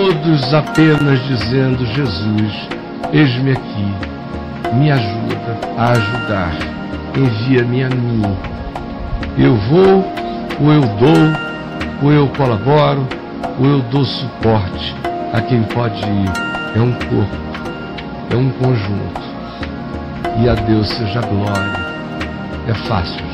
todos apenas dizendo: Jesus, eis-me aqui, me ajuda a ajudar, envia-me a mim. Eu vou, ou eu dou, ou eu colaboro, ou eu dou suporte a quem pode ir. É um corpo, é um conjunto. E a Deus seja glória. É fácil.